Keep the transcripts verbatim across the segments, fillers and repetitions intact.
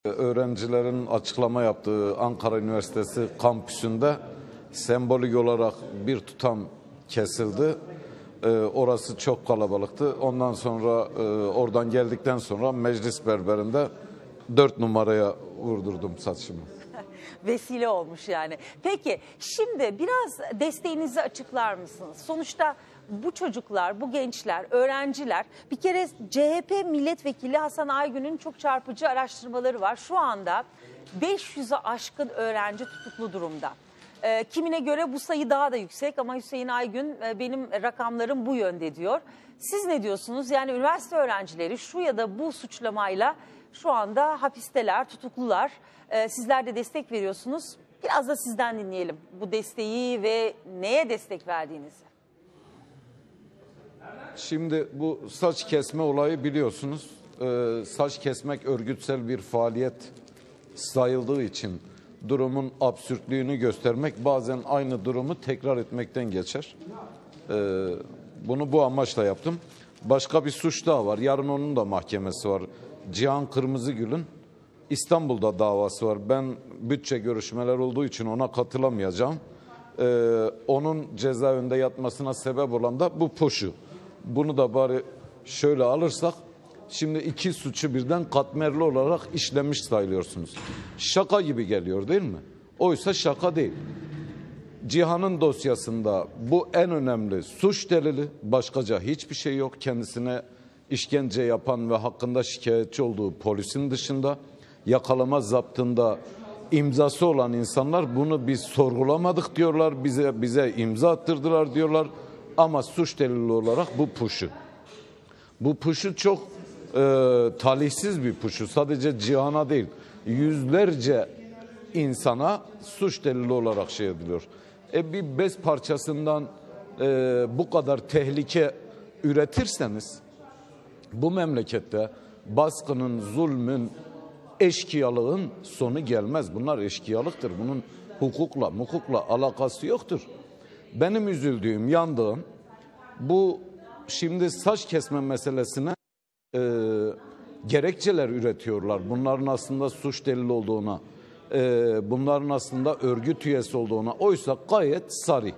Öğrencilerin açıklama yaptığı Ankara Üniversitesi kampüsünde sembolik olarak bir tutam kesildi. Ee, orası çok kalabalıktı. Ondan sonra e, oradan geldikten sonra meclis berberinde dört numaraya vurdurdum saçımı. Vesile olmuş yani. Peki şimdi biraz desteğinizi açıklar mısınız? Sonuçta bu çocuklar, bu gençler, öğrenciler, bir kere C H P milletvekili Hasan Aygün'ün çok çarpıcı araştırmaları var. Şu anda beş yüze aşkın öğrenci tutuklu durumda. E, kimine göre bu sayı daha da yüksek ama Hüseyin Aygün e, benim rakamlarım bu yönde diyor. Siz ne diyorsunuz? Yani üniversite öğrencileri şu ya da bu suçlamayla şu anda hapisteler, tutuklular. E, sizler de destek veriyorsunuz. Biraz da sizden dinleyelim bu desteği ve neye destek verdiğinizi. Şimdi bu saç kesme olayı biliyorsunuz. Ee, saç kesmek örgütsel bir faaliyet sayıldığı için durumun absürtlüğünü göstermek bazen aynı durumu tekrar etmekten geçer. Ee, bunu bu amaçla yaptım. Başka bir suç daha var. Yarın onun da mahkemesi var. Cihan Kırmızıgül'ün İstanbul'da davası var. Ben bütçe görüşmeler olduğu için ona katılamayacağım. Ee, onun cezaevinde yatmasına sebep olan da bu poşu. Bunu da bari şöyle alırsak, şimdi iki suçu birden katmerli olarak işlemiş sayılıyorsunuz. Şaka gibi geliyor değil mi? Oysa şaka değil. Cihan'ın dosyasında bu en önemli suç delili, başkaca hiçbir şey yok. Kendisine işkence yapan ve hakkında şikayetçi olduğu polisin dışında yakalama zaptında imzası olan insanlar bunu biz sorgulamadık diyorlar, bize bize imza attırdılar diyorlar. Ama suç delili olarak bu puşu. Bu puşu çok e, talihsiz bir puşu. Sadece Cihan'a değil, yüzlerce insana suç delili olarak şey ediliyor. E bir bez parçasından e, bu kadar tehlike üretirseniz bu memlekette baskının, zulmün, eşkıyalığın sonu gelmez. Bunlar eşkıyalıktır. Bunun hukukla, hukukla alakası yoktur. Benim üzüldüğüm, yandığım bu şimdi saç kesme meselesine e, gerekçeler üretiyorlar. Bunların aslında suç delili olduğuna, e, bunların aslında örgüt üyesi olduğuna. Oysa gayet sarih.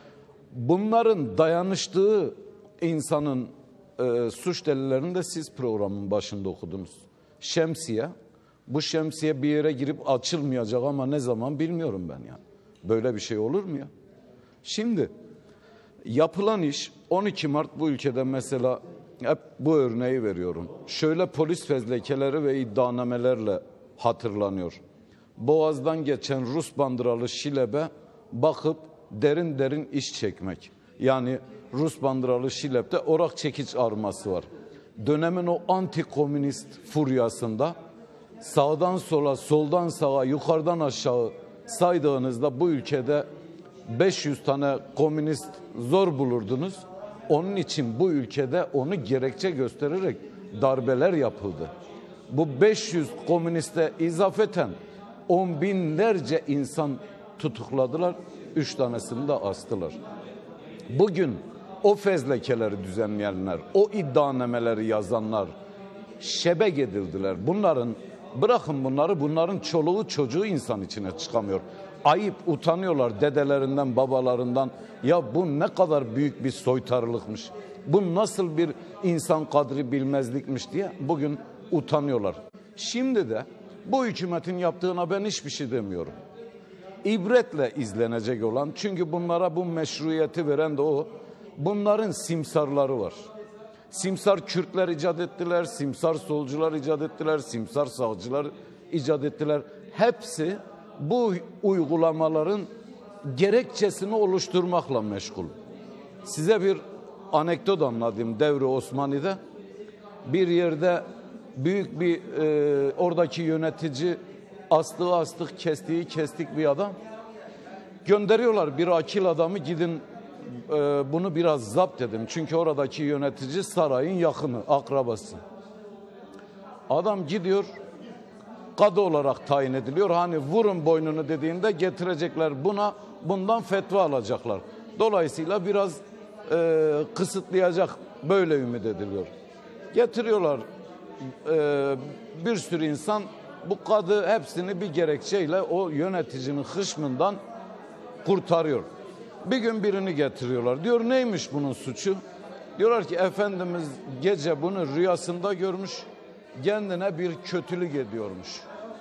Bunların dayanıştığı insanın e, suç delillerini de siz programın başında okudunuz. Şemsiye. Bu şemsiye bir yere girip açılmayacak ama ne zaman bilmiyorum ben yani. Böyle bir şey olur mu ya? Şimdi yapılan iş on iki Mart bu ülkede mesela hep bu örneği veriyorum. Şöyle polis fezlekeleri ve iddianamelerle hatırlanıyor. Boğaz'dan geçen Rus bandıralı Şilep'e bakıp derin derin iş çekmek. Yani Rus bandıralı Şilep'te orak çekiç arması var. Dönemin o anti-komünist furyasında sağdan sola, soldan sağa, yukarıdan aşağı saydığınızda bu ülkede beş yüz tane komünist zor bulurdunuz. Onun için bu ülkede onu gerekçe göstererek darbeler yapıldı. Bu beş yüz komüniste izafeten on binlerce insan tutukladılar. Üç tanesini de astılar. Bugün o fezlekeleri düzenleyenler, o iddianameleri yazanlar şebek edildiler. Bunların, bırakın bunları, bunların çoluğu çocuğu insan içine çıkamıyor. Ayıp, utanıyorlar dedelerinden, babalarından. Ya bu ne kadar büyük bir soytarılıkmış. Bu nasıl bir insan kadri bilmezlikmiş diye bugün utanıyorlar. Şimdi de bu hükümetin yaptığına ben hiçbir şey demiyorum. İbretle izlenecek olan, çünkü bunlara bu meşruiyeti veren de o. Bunların simsarları var. Simsar Kürtler icat ettiler, simsar solcular icat ettiler, simsar sağcılar icat ettiler. Hepsi bu uygulamaların gerekçesini oluşturmakla meşgul. Size bir anekdot anlatayım. Devri Osmani'de bir yerde büyük bir e, oradaki yönetici astığı astık, kestiği kestik bir adam. Gönderiyorlar bir akil adamı, gidin e, bunu biraz zapt edin. Çünkü oradaki yönetici sarayın yakını, akrabası. Adam gidiyor, kadı olarak tayin ediliyor. Hani vurun boynunu dediğinde getirecekler buna, bundan fetva alacaklar. Dolayısıyla biraz e, kısıtlayacak, böyle ümit ediliyor. Getiriyorlar e, bir sürü insan Bu kadı hepsini bir gerekçeyle o yöneticinin hışmından kurtarıyor. Bir gün birini getiriyorlar. Diyor neymiş bunun suçu? Diyorlar ki Efendimiz gece bunu rüyasında görmüş. Kendine bir kötülük ediyormuş.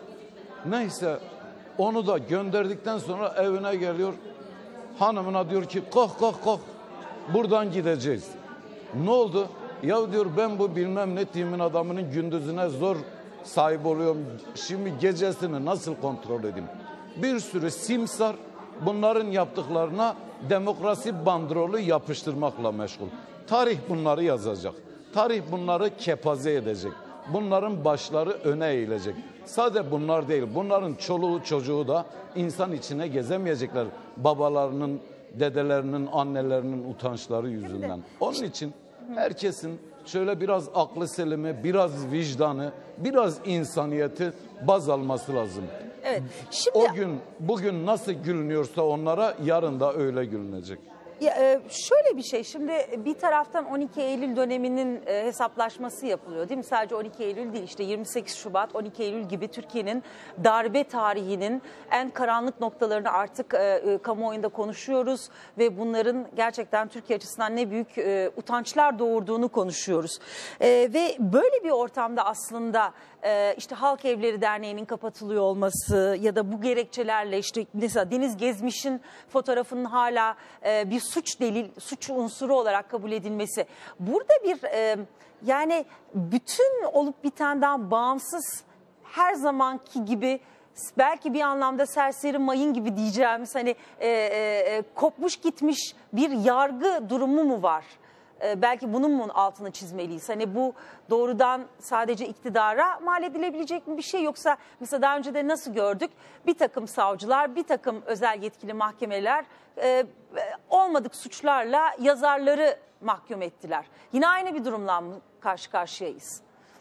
Neyse onu da gönderdikten sonra evine geliyor. Hanımına diyor ki kalk kalk kalk. Buradan gideceğiz. Ne oldu? Ya diyor ben bu bilmem ne timin adamının gündüzüne zor sahip oluyorum. Şimdi gecesini nasıl kontrol edeyim? Bir sürü simsar bunların yaptıklarına demokrasi bandrolü yapıştırmakla meşgul. Tarih bunları yazacak. Tarih bunları kepaze edecek. Bunların başları öne eğilecek. Sadece bunlar değil. Bunların çoluğu çocuğu da insan içine gezemeyecekler. Babalarının, dedelerinin, annelerinin utançları yüzünden. Onun için herkesin şöyle biraz aklı selimi, biraz vicdanı, biraz insaniyeti baz alması lazım. Evet. Şimdi O gün, bugün nasıl gülünüyorsa onlara yarın da öyle gülünecek. Ya, e, şöyle bir şey, şimdi bir taraftan on iki Eylül döneminin e, hesaplaşması yapılıyor değil mi? Sadece on iki Eylül değil, işte yirmi sekiz Şubat, on iki Eylül gibi Türkiye'nin darbe tarihinin en karanlık noktalarını artık e, e, kamuoyunda konuşuyoruz ve bunların gerçekten Türkiye açısından ne büyük e, utançlar doğurduğunu konuşuyoruz. E, ve böyle bir ortamda aslında e, işte Halk Evleri Derneği'nin kapatılıyor olması ya da bu gerekçelerle işte mesela Deniz Gezmiş'in fotoğrafının hala e, bir suç delil, suç unsuru olarak kabul edilmesi. Burada bir e, yani bütün olup bitenden bağımsız her zamanki gibi belki bir anlamda serseri mayın gibi diyeceğimiz hani e, e, kopmuş gitmiş bir yargı durumu mu var? E, belki bunun mu altını çizmeliyiz? Hani bu doğrudan sadece iktidara mal edilebilecek mi bir şey, yoksa mesela daha önce de nasıl gördük? Bir takım savcılar, bir takım özel yetkili mahkemeler e, olmadık suçlarla yazarları mahkum ettiler. Yine aynı bir durumla mı karşı karşıyayız?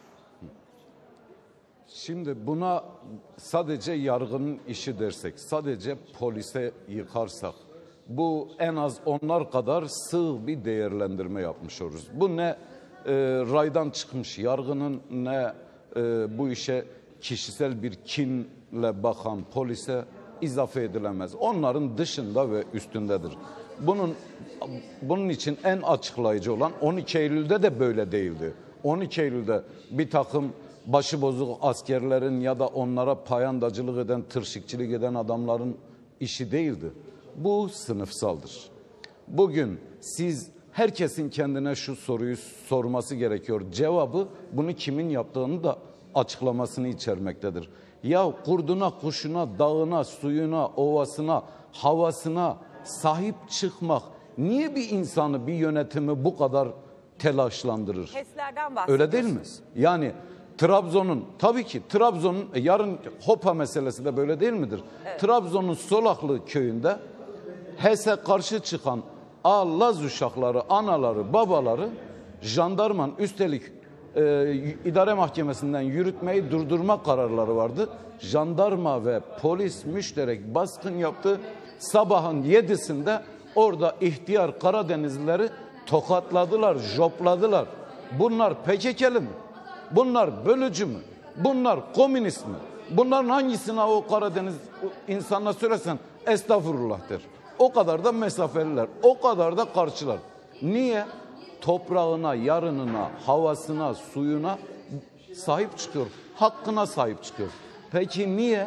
Şimdi buna sadece yargının işi dersek, sadece polise yıkarsak, bu en az onlar kadar sığ bir değerlendirme yapmış oluruz. Bu ne e, raydan çıkmış yargının, ne e, bu işe kişisel bir kinle bakan polise izafe edilemez. Onların dışında ve üstündedir. Bunun bunun için en açıklayıcı olan on iki Eylül'de de böyle değildi. on iki Eylül'de bir takım başıbozuk askerlerin ya da onlara payandacılık eden, tırşıkçılık eden adamların işi değildi. Bu sınıfsaldır. Bugün siz herkesin kendine şu soruyu sorması gerekiyor. Cevabı bunu kimin yaptığını da açıklamasını içermektedir. Ya kurduna, kuşuna, dağına, suyuna, ovasına, havasına sahip çıkmak niye bir insanı, bir yönetimi bu kadar telaşlandırır? HES'lerden bahsediyorsunuz. Öyle değil mi? Yani Trabzon'un, tabii ki Trabzon'un yarın Hopa meselesi de böyle değil midir? Evet. Trabzon'un Solaklı köyünde HES'e karşı çıkan A Laz uşakları, anaları, babaları jandarmanın üstelik e, idare mahkemesinden yürütmeyi durdurma kararları vardı. Jandarma ve polis müşterek baskın yaptı. Sabahın yedisinde orada ihtiyar Karadenizlileri tokatladılar, jopladılar. Bunlar P K K'li mi? Bunlar bölücü mü? Bunlar komünist mi? Bunların hangisine o Karadeniz insanına söylesen estağfurullah der. O kadar da mesafeliler, o kadar da karşılar. Niye? Toprağına, yarınına, havasına, suyuna sahip çıkıyor. Hakkına sahip çıkıyor. Peki niye?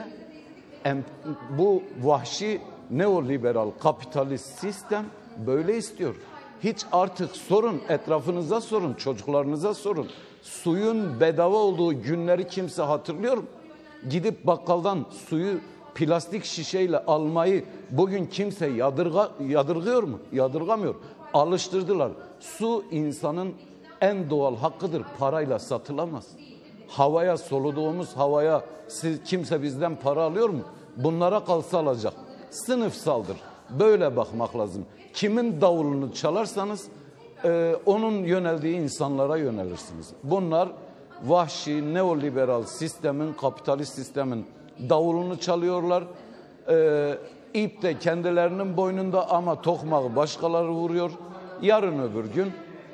Bu vahşi neoliberal kapitalist sistem böyle istiyor. Hiç artık sorun, etrafınıza sorun, çocuklarınıza sorun. Suyun bedava olduğu günleri kimse hatırlıyor mu? Gidip bakkaldan suyu plastik şişeyle almayı bugün kimse yadırga, yadırgıyor mu? Yadırgamıyor. Alıştırdılar. Su insanın en doğal hakkıdır. Parayla satılamaz. Havaya, soluduğumuz havaya siz, kimse bizden para alıyor mu? Bunlara kalsa alacak. Sınıfsaldır. Böyle bakmak lazım. Kimin davulunu çalarsanız e, onun yöneldiği insanlara yönelirsiniz. Bunlar vahşi neoliberal sistemin, kapitalist sistemin davulunu çalıyorlar. E, ip de kendilerinin boynunda ama tokmağı başkaları vuruyor. Yarın öbür gün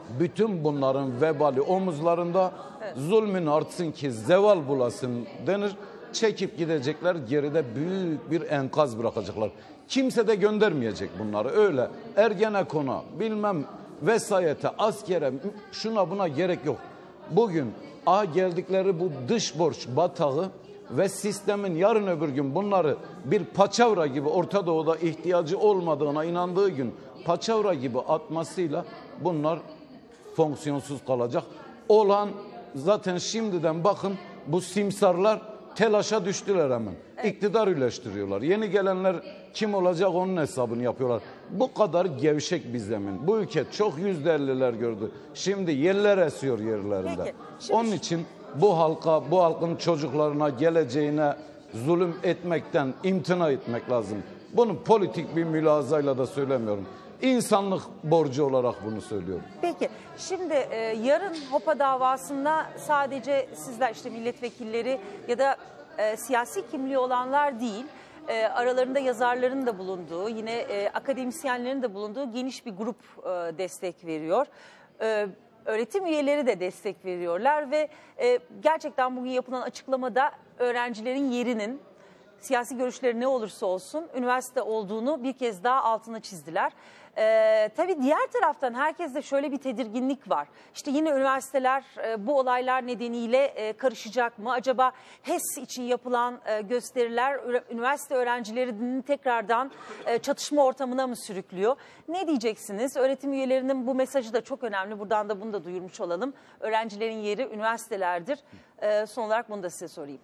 Bütün bunların vebali omuzlarında, zulmün artsın ki zeval bulasın denir. Çekip gidecekler, geride büyük bir enkaz bırakacaklar. Kimse de göndermeyecek bunları öyle. Ergenekon'a, bilmem vesayete, askere, şuna buna gerek yok. Bugün a geldikleri bu dış borç batağı ve sistemin yarın öbür gün bunları bir paçavra gibi Orta Doğu'da ihtiyacı olmadığına inandığı gün paçavra gibi atmasıyla bunlar fonksiyonsuz kalacak. Olan zaten şimdiden bakın bu simsarlar telaşa düştüler hemen. İktidar üleştiriyorlar. Yeni gelenler kim olacak onun hesabını yapıyorlar. Bu kadar gevşek bir zemin. Bu ülke çok yüzde elliler gördü. Şimdi yeller esiyor yerlerinde. Peki, şimdi... Onun için bu halka, bu halkın çocuklarına, geleceğine zulüm etmekten imtina etmek lazım. Bunu politik bir mülazayla da söylemiyorum. İnsanlık borcu olarak bunu söylüyorum. Peki şimdi e, yarın Hopa davasında sadece sizler işte milletvekilleri ya da e, siyasi kimliği olanlar değil, e, aralarında yazarların da bulunduğu, yine e, akademisyenlerin de bulunduğu geniş bir grup e, destek veriyor. E, öğretim üyeleri de destek veriyorlar ve e, gerçekten bugün yapılan açıklamada öğrencilerin yerinin, siyasi görüşleri ne olursa olsun üniversite olduğunu bir kez daha altına çizdiler. Ee, tabii diğer taraftan herkeste şöyle bir tedirginlik var. İşte yine üniversiteler e, bu olaylar nedeniyle e, karışacak mı? Acaba HES için yapılan e, gösteriler üniversite öğrencilerinin tekrardan e, çatışma ortamına mı sürüklüyor? Ne diyeceksiniz? Öğretim üyelerinin bu mesajı da çok önemli. Buradan da bunu da duyurmuş olalım. Öğrencilerin yeri üniversitelerdir. E, son olarak bunu da size sorayım.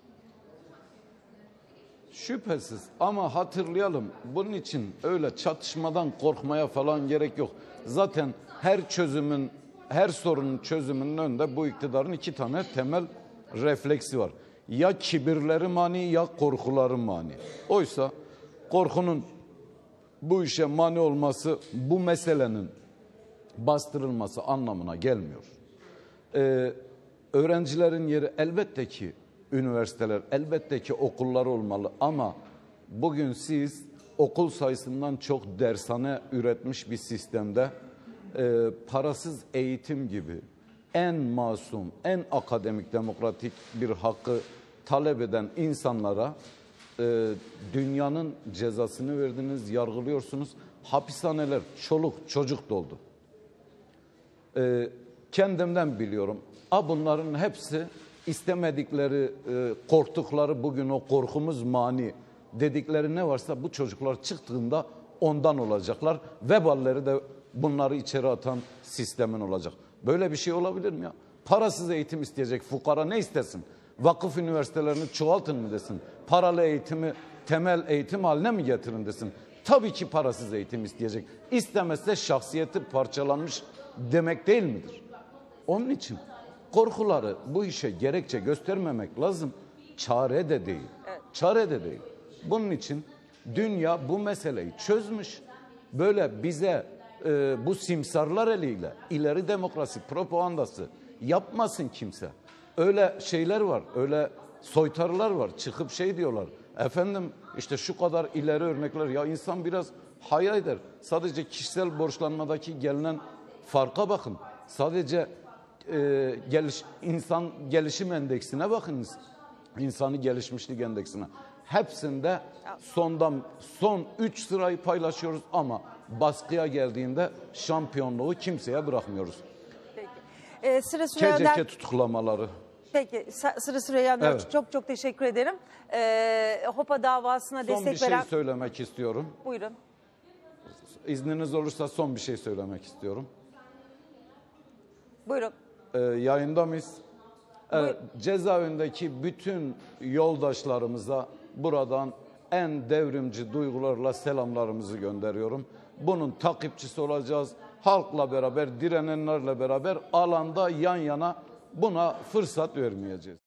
Şüphesiz ama hatırlayalım, bunun için öyle çatışmadan korkmaya falan gerek yok. Zaten her çözümün, her sorunun çözümünün önünde bu iktidarın iki tane temel refleksi var. Ya kibirleri mani ya korkuları mani. Oysa korkunun bu işe mani olması bu meselenin bastırılması anlamına gelmiyor. Ee, öğrencilerin yeri elbette ki üniversiteler, elbette ki okullar olmalı ama bugün siz okul sayısından çok dershane üretmiş bir sistemde e, parasız eğitim gibi en masum, en akademik, demokratik bir hakkı talep eden insanlara e, dünyanın cezasını verdiniz, yargılıyorsunuz. Hapishaneler çoluk çocuk doldu. E, kendimden biliyorum. A bunların hepsi istemedikleri, e, korktukları bugün o korkumuz mani dedikleri ne varsa bu çocuklar çıktığında ondan olacaklar. Veballeri de bunları içeri atan sistemin olacak. Böyle bir şey olabilir mi ya? Parasız eğitim isteyecek fukara ne istesin? Vakıf üniversitelerini çoğaltın mı desin? Paralı eğitimi temel eğitim haline mi getirin desin? Tabii ki parasız eğitim isteyecek. İstemezse şahsiyeti parçalanmış demek değil midir? Onun için korkuları bu işe gerekçe göstermemek lazım. Çare de değil. Çare de değil. Bunun için dünya bu meseleyi çözmüş. Böyle bize e, bu simsarlar eliyle ileri demokrasi propagandası yapmasın kimse. Öyle şeyler var, öyle soytarılar var. Çıkıp şey diyorlar. Efendim işte şu kadar ileri örnekler. Ya insan biraz hayal eder. Sadece kişisel borçlanmadaki gelinen farka bakın. Sadece e, geliş, insan gelişim endeksine bakınız. İnsani gelişmişlik endeksine. Hepsinde sondan son üç sırayı paylaşıyoruz ama baskıya geldiğinde şampiyonluğu kimseye bırakmıyoruz. Peki. Ee, sıra Süreyya K C K tutuklamaları. Peki sıra Süreyya Evet. çok çok teşekkür ederim. Ee, Hopa davasına Son destek bir şey veren... söylemek istiyorum. Buyurun. İzniniz olursa son bir şey söylemek istiyorum. Buyurun. Ee, yayında mıyız? Evet, cezaevindeki bütün yoldaşlarımıza buradan en devrimci duygularla selamlarımızı gönderiyorum. Bunun takipçisi olacağız. Halkla beraber, direnenlerle beraber alanda yan yana buna fırsat vermeyeceğiz.